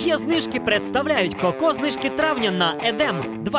Є знижки представляють коко-знижки травня на Едем.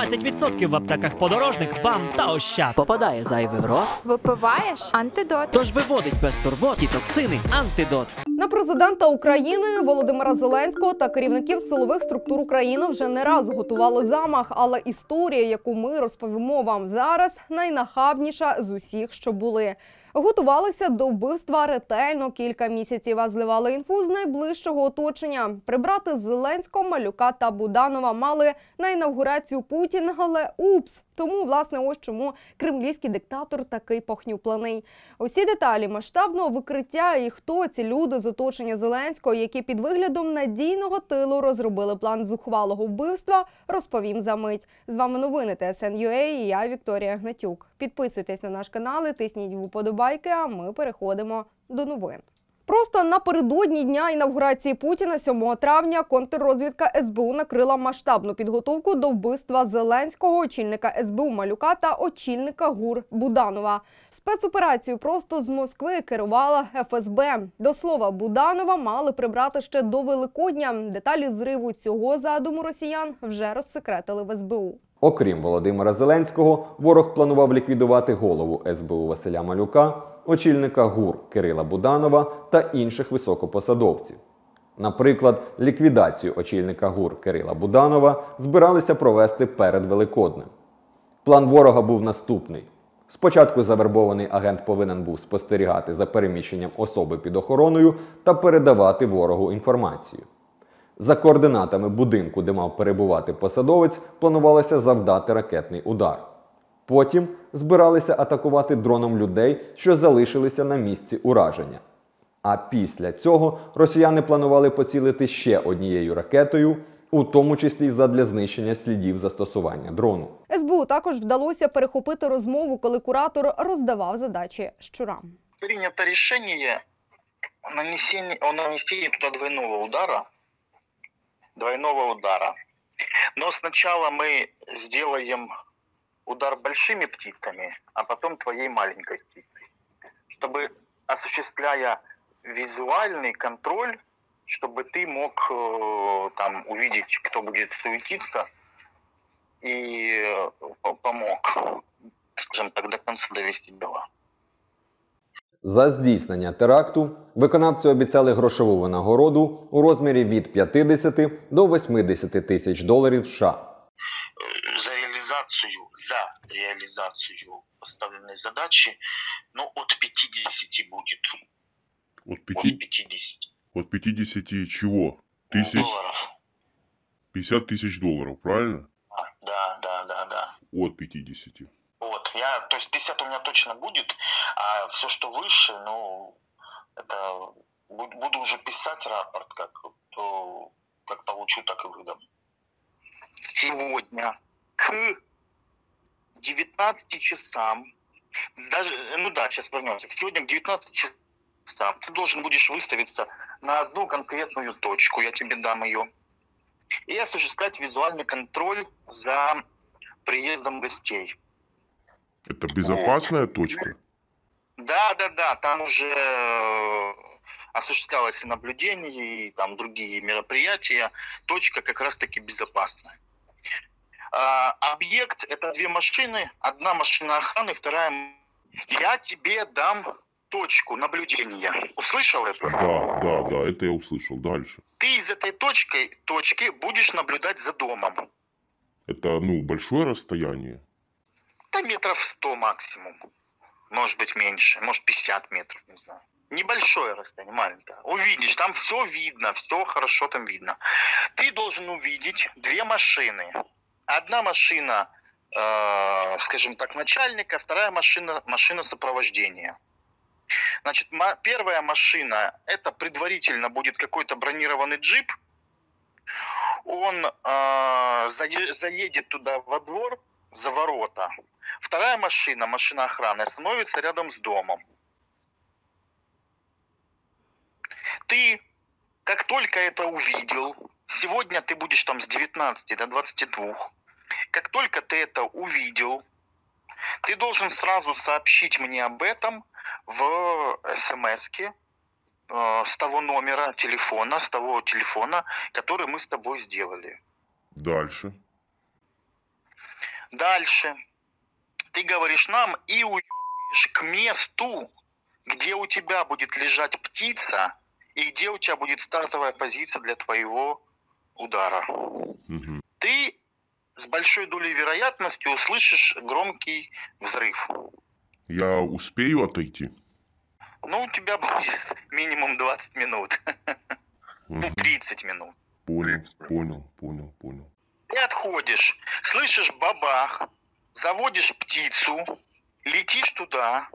20% в аптеках Подорожник, БАМ та Ощад. Попадає зайвий в рот. Випиваєш? Антидот. Тож виводить без турбот і токсини антидот. На президента України Володимира Зеленського та керівників силових структур України вже не раз готували замах, але історія, яку ми розповімо вам зараз, найнахабніша з усіх, що були. Готувалися до вбивства ретельно кілька місяців, а зливали інфу з найближчого оточення. Прибрати Зеленського, Малюка та Буданова мали на інавгурацію Путіна, але упс! Тому, власне, ось чому кремлівський диктатор такий похнюплений. Усі деталі масштабного викриття і хто ці люди з оточення Зеленського, які під виглядом надійного тилу розробили план зухвалого вбивства, розповім за мить. З вами новини ТСН.UA і я, Вікторія Гнатюк. Підписуйтесь на наш канал і тисніть вподобайки, а ми переходимо до новин. Просто напередодні дня інавгурації Путіна 7 травня контррозвідка СБУ накрила масштабну підготовку до вбивства Зеленського, очільника СБУ Малюка та очільника ГУР Буданова. Спецоперацію просто з Москви керувала ФСБ. До слова, Буданова мали прибрати ще до Великодня. Деталі зриву цього задуму росіян вже розсекретили в СБУ. Окрім Володимира Зеленського, ворог планував ліквідувати голову СБУ Василя Малюка, очільника ГУР Кирила Буданова та інших високопосадовців. Наприклад, ліквідацію очільника ГУР Кирила Буданова збиралися провести перед Великоднем. План ворога був наступний. Спочатку завербований агент повинен був спостерігати за переміщенням особи під охороною та передавати ворогу інформацію. За координатами будинку, де мав перебувати посадовець, планувалося завдати ракетний удар. Потім збиралися атакувати дроном людей, що залишилися на місці ураження. А після цього росіяни планували поцілити ще однією ракетою, у тому числі задля знищення слідів застосування дрону. СБУ також вдалося перехопити розмову, коли куратор роздавав задачі щурам. Прийнято рішення о нанесении туда двойного удара. Но сначала мы сделаем удар большими птицами, а потом твоей маленькой птицей. Чтобы, осуществляя визуальный контроль, чтобы ты мог там увидеть, кто будет суетиться, и помог, скажем так, до конца довести дела. За здійснення теракту виконавці обіцяли грошову винагороду у розмірі від 50 до 80 тисяч доларів США. За реализацию поставленной задачи, от 50 будет. От 50? От 50 чего? Тысяч? Долларов. 50 тысяч долларов, правильно? Да. От 50. То есть 50 у меня точно будет, а все, что выше, это буду уже писать рапорт, как получу, так и выдам. Сегодня к 19 часам, сейчас вернемся, сегодня к 19 часам ты должен будешь выставиться на одну конкретную точку, я тебе дам ее, и осуществлять визуальный контроль за приездом гостей. Это безопасная точка? Да, там уже осуществлялось и наблюдение, и там другие мероприятия. Точка как раз-таки безопасная. Объект – это 2 машины. Одна машина охраны, вторая… Я тебе дам точку наблюдения. Услышал это? Да, это я услышал. Дальше. Ты из этой точки будешь наблюдать за домом. Это, большое расстояние? Да метров 100 максимум. Может быть меньше, может 50 метров, не знаю. Небольшое расстояние, маленькое. Увидишь, там все видно, все хорошо там видно. Ты должен увидеть 2 машины. Одна машина, скажем так, начальника, вторая машина сопровождения. Значит, первая машина, это предварительно будет какой-то бронированный джип. Он заедет туда во двор, за ворота. Вторая машина охраны, остановится рядом с домом. Ты, как только это увидел, сегодня ты будешь там с 19 до 22, как только ты это увидел, ты должен сразу сообщить мне об этом в смс-ке с того номера телефона, с того телефона, который мы с тобой сделали. Дальше. Дальше ты говоришь нам и уебываешь к месту, где у тебя будет лежать птица и где у тебя будет стартовая позиция для твоего удара. Мгм. Ты с большой долей вероятности услышишь громкий взрыв. Я успею отойти? Ну, у тебя будет минимум 20 минут, ну, Мгм. 30 минут. Понял. Ты отходишь, слышишь бабах, заводишь птицу, летишь туда,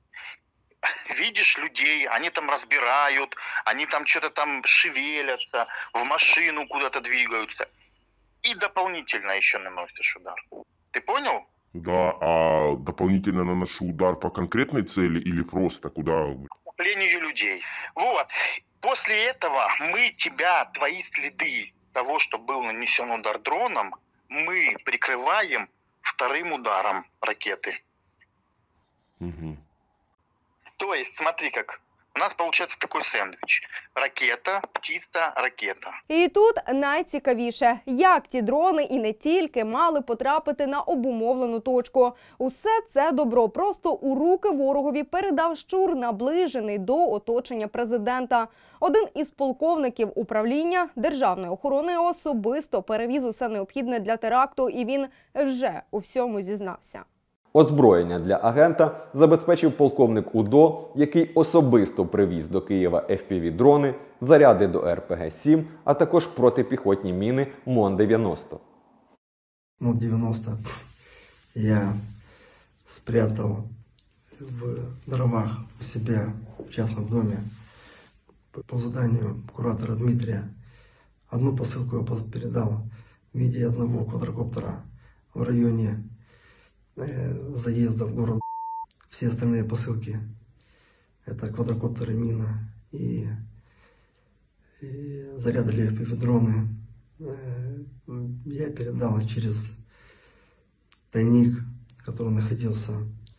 видишь людей, они там разбирают, они там что-то там шевелятся, в машину куда-то двигаются. И дополнительно еще наносишь удар. Ты понял? Да, а дополнительно наношу удар по конкретной цели или просто куда? Скоплению людей. Вот. После этого мы тебя, твои следы того, что был нанесен удар дроном, мы прикрываем вторым ударом ракеты. Мгм. То есть, смотри как. У нас получается такой сэндвич. Ракета, птица, ракета. І тут найцікавіше, як ті дрони і не тільки мали потрапити на обумовлену точку. Усе це добро просто у руки ворогові передав щур, наближений до оточення президента. Один із полковників управління державної охорони особисто перевіз усе необхідне для теракту, і він вже у всьому зізнався. Озброєння для агента забезпечив полковник УДО, який особисто привіз до Києва FPV-дрони, заряди до РПГ-7, а також протипіхотні міни МОН-90. МОН-90 я спрятал в дровах у себя в частном доме по заданию куратора Дмитрия. Одну посылку я передал в виде одного квадрокоптера в районе заезда в город. Все остальные посылки — это квадрокоптеры, мина и заряды для FPV-дроны. Я передал через тайник, который находился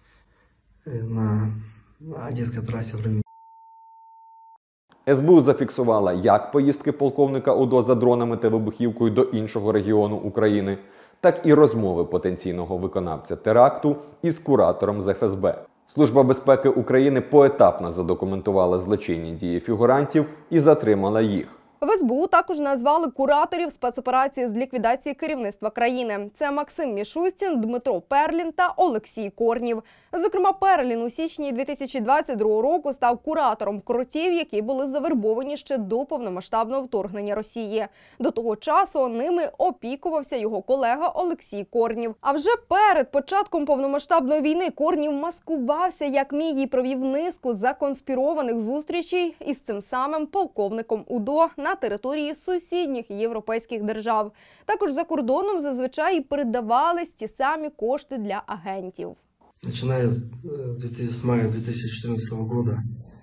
на Одесской трассе в районе. СБУ зафіксувала як поїздки полковника УДО за дронами та вибухівкою до іншого регіону України, так і розмови потенційного виконавця теракту із куратором з ФСБ. Служба безпеки України поетапно задокументувала злочинні дії фігурантів і затримала їх. В СБУ також назвали кураторів спецоперації з ліквідації керівництва країни. Це Максим Мішустін, Дмитро Перлін та Олексій Корнів. Зокрема, Перлін у січні 2022 року став куратором кротів, які були завербовані ще до повномасштабного вторгнення Росії. До того часу ними опікувався його колега Олексій Корнів. А вже перед початком повномасштабної війни Корнів маскувався як міг і провів низку законспірованих зустрічей із цим самим полковником УДО на території сусідніх європейських держав. Також за кордоном зазвичай передавались ті самі кошти для агентів. Начиная с мая 2014 года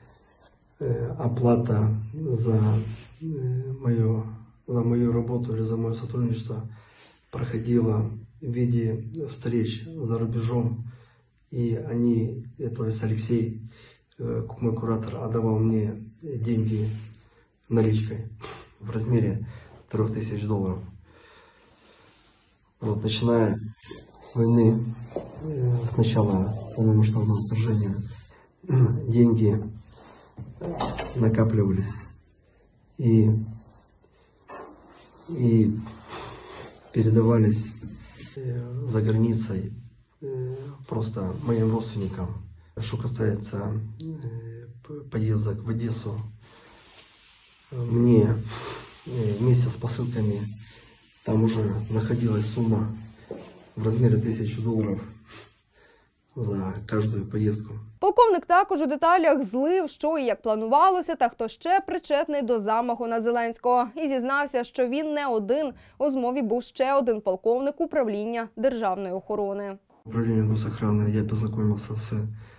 оплата за мою работу или за мое сотрудничество проходила в виде встреч за рубежом. И они, то есть Алексей, мой куратор, отдавал мне деньги наличкой в размере $3000. Вот, начиная с войны, с начала полномасштабного вторжения, деньги накапливались и передавались за границей просто моим родственникам. Что касается поездок в Одессу, мне вместе с посылками там уже находилась сумма в размере $1000 за каждую поездку. Полковник також у деталях злив, що і як планувалося, та хто ще причетний до замаху на Зеленського. І зізнався, що він не один. У змові був ще один полковник управління державної охорони. Управление госохраны я познакомился с...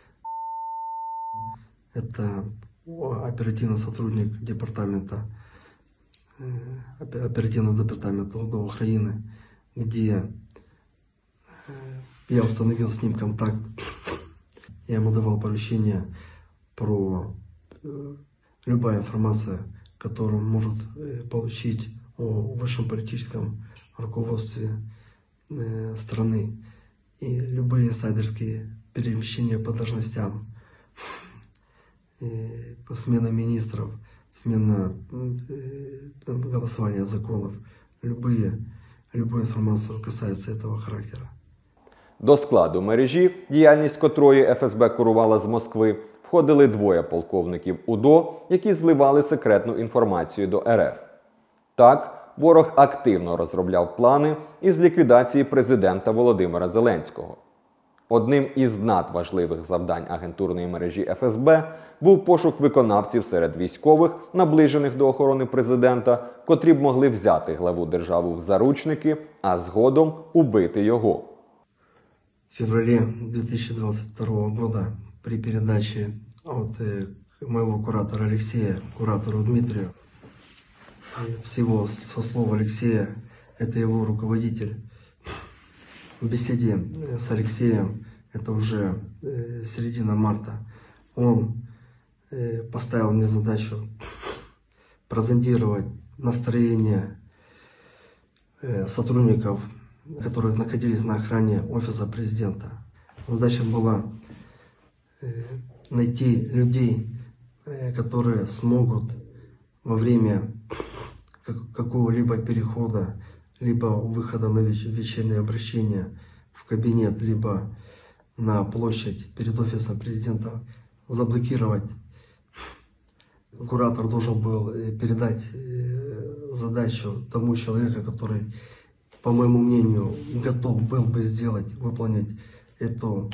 Это оперативный сотрудник департамента, оперативного департамента УДО Украины, где я установил с ним контакт. Я ему давал поручение про любая информация, которую он может получить о высшем политическом руководстве страны, и любые инсайдерские перемещения по должностям, смена министров, смена голосования законов, любую информацию касается этого характера. До складу мережі, діяльність котрої ФСБ курувала з Москви, входили двоє полковників УДО, які зливали секретну інформацію до РФ. Так, ворог активно розробляв плани із ліквідації президента Володимира Зеленського. Одним із надважливих завдань агентурної мережі ФСБ був пошук виконавців серед військових, наближених до охорони президента, котрі б могли взяти главу держави в заручники, а згодом убити його. В феврале 2022 года при передаче от моего куратора Алексея, куратору Дмитрию, всего со слов Алексея, это его руководитель, в беседе с Алексеем, это уже середина марта, он поставил мне задачу прозондировать настроение сотрудников, которые находились на охране офиса президента. Задача была найти людей, которые смогут во время какого-либо перехода, либо выхода на вечернее обращение в кабинет, либо на площадь перед офисом президента заблокировать. Куратор должен был передать задачу тому человеку, который, по моему мнению, готов был бы выполнить эту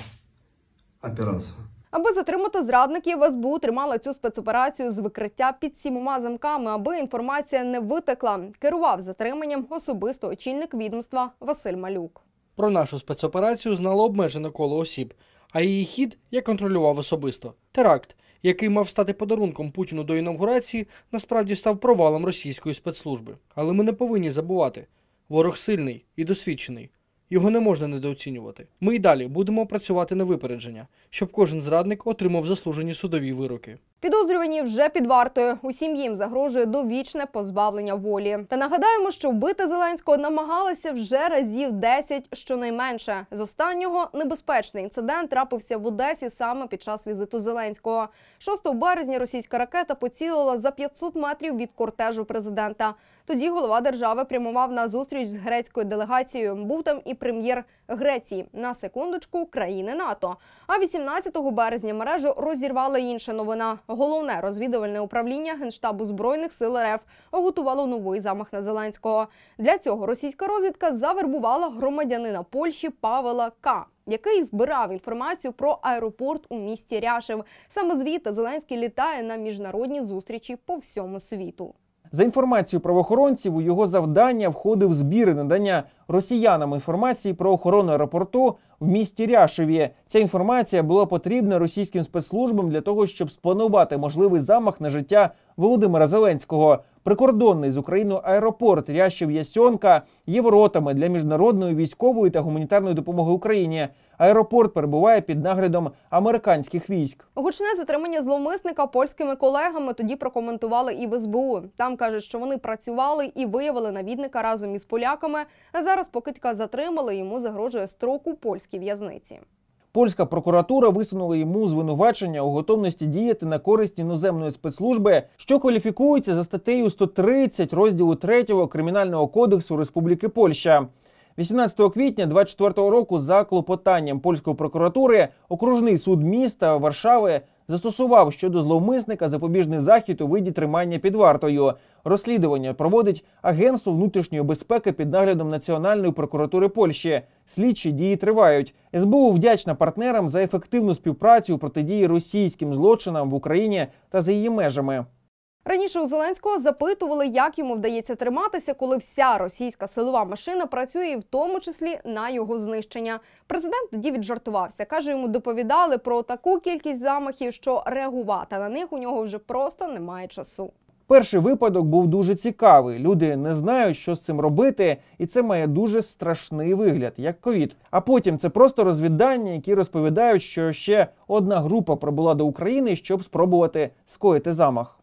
операцию. Аби затримати зрадників, СБУ тримала цю спецоперацію з викриття під 7 замками, аби інформація не витекла. Керував затриманням особисто очільник відомства Василь Малюк. Про нашу спецоперацію знало обмежене коло осіб, а її хід я контролював особисто. Теракт, який мав стати подарунком Путіну до інавгурації, насправді став провалом російської спецслужби. Але ми не повинні забувати. Ворог сильний і досвідчений. Його не можна недооцінювати. Ми й далі будемо працювати на випередження, щоб кожен зрадник отримав заслужені судові вироки. Підозрювані вже під вартою. Усім їм загрожує довічне позбавлення волі. Та нагадаємо, що вбити Зеленського намагалися вже разів 10 щонайменше. З останнього небезпечний інцидент трапився в Одесі саме під час візиту Зеленського. 6 березня російська ракета поцілила за 500 метрів від кортежу президента. Тоді голова держави прямував на зустріч з грецькою делегацією. Був там і прем'єр Греції, на секундочку, країни НАТО. А 18 березня мережу розірвала інша новина. Головне розвідувальне управління Генштабу Збройних сил РФ готувало новий замах на Зеленського. Для цього російська розвідка завербувала громадянина Польщі Павела К., який збирав інформацію про аеропорт у місті Ряшев. Саме звідти Зеленський літає на міжнародні зустрічі по всьому світу. За інформацією правоохоронців, у його завдання входив збір і надання росіянам інформації про охорону аеропорту в місті Ряшеві. Ця інформація була потрібна російським спецслужбам для того, щоб спланувати можливий замах на життя Володимира Зеленського. Прикордонний з Україною аеропорт Ряшев-Ясьонка є воротами для міжнародної військової та гуманітарної допомоги Україні. Аеропорт перебуває під наглядом американських військ. Гучне затримання зловмисника польськими колегами тоді прокоментували і в СБУ. Там кажуть, що вони працювали і виявили навідника разом із поляками. А зараз покидька затримали, йому загрожує строк у польській в'язниці. Польська прокуратура висунула йому звинувачення у готовності діяти на користь іноземної спецслужби, що кваліфікується за статтею 130 розділу 3 Кримінального кодексу Республіки Польща. 18 квітня 2024 року за клопотанням польської прокуратури окружний суд міста Варшави застосував щодо зловмисника запобіжний захід у виді тримання під вартою. Розслідування проводить Агентство внутрішньої безпеки під наглядом Національної прокуратури Польщі. Слідчі дії тривають. СБУ вдячна партнерам за ефективну співпрацю у протидії російським злочинам в Україні та за її межами. Раніше у Зеленського запитували, як йому вдається триматися, коли вся російська силова машина працює, і в тому числі на його знищення. Президент тоді віджартувався. Каже, йому доповідали про таку кількість замахів, що реагувати на них у нього вже просто немає часу. Перший випадок був дуже цікавий. Люди не знають, що з цим робити, і це має дуже страшний вигляд, як ковід. А потім це просто розвідання, які розповідають, що ще одна група прибула до України, щоб спробувати скоїти замах.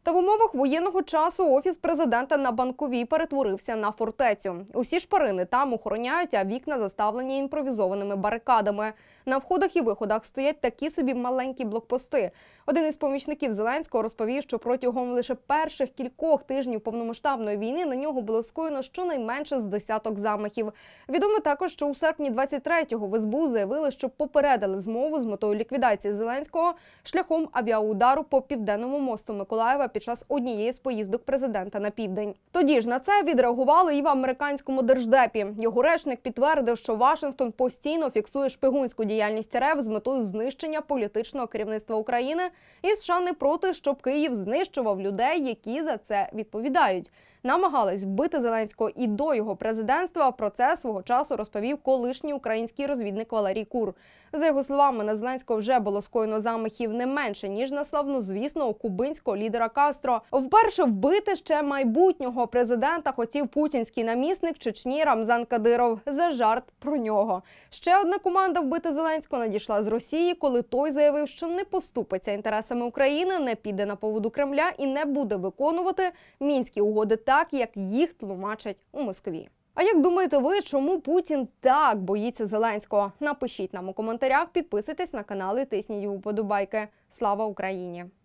Та в умовах воєнного часу офіс президента на Банковій перетворився на фортецю. Усі шпарини там охороняють, а вікна заставлені імпровізованими барикадами. На входах і виходах стоять такі собі маленькі блокпости. Один із помічників Зеленського розповів, що протягом лише перших кількох тижнів повномасштабної війни на нього було скоєно щонайменше з десяток замахів. Відомо також, що у серпні 23-го в СБУ заявили, що попередили змову з метою ліквідації Зеленського шляхом авіаудару по Південному мосту Миколаєва під час однієї з поїздок президента на південь. Тоді ж на це відреагували і в американському держдепі. Його речник підтвердив, що Вашингтон постійно фіксує шпигунську діяльність РФ з метою знищення політичного керівництва України, і США не проти, щоб Київ знищував людей, які за це відповідають. Намагались вбити Зеленського і до його президентства. Про це свого часу розповів колишній український розвідник Валерій Кур. За його словами, на Зеленського вже було скоєно замахів не менше, ніж на славнозвісного кубинського лідера Кастро. Вперше вбити ще майбутнього президента хотів путінський намісник Чечні Рамзан Кадиров. За жарт про нього. Ще одна команда вбити Зеленського надійшла з Росії, коли той заявив, що не поступиться інтересами України, не піде на поводу Кремля і не буде виконувати мінські угоди так, як їх тлумачать у Москві. А як думаєте ви, чому Путін так боїться Зеленського? Напишіть нам у коментарях, підписуйтесь на канал і тисніть вподобайки. Слава Україні!